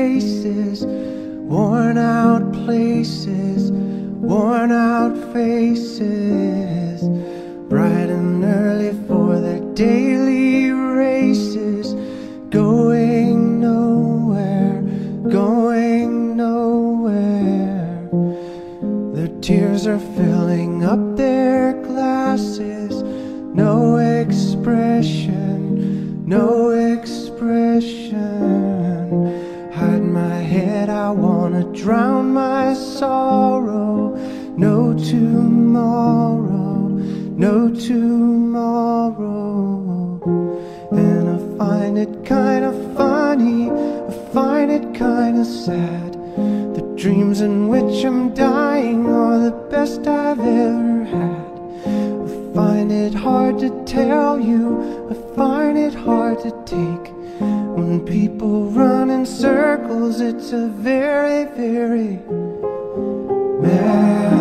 races, worn out places, worn out faces, bright and early for their daily races, going nowhere, going nowhere. Their tears are filling up their glasses, no expression, no expression. Hide my head, I wanna drown my sorrow. No tomorrow, no tomorrow. And I find it kinda funny, I find it kinda sad. The dreams in which I'm dying are the best I've ever had. I find it hard to tell you, I find it hard to take. When people run in circles, it's a very, very mad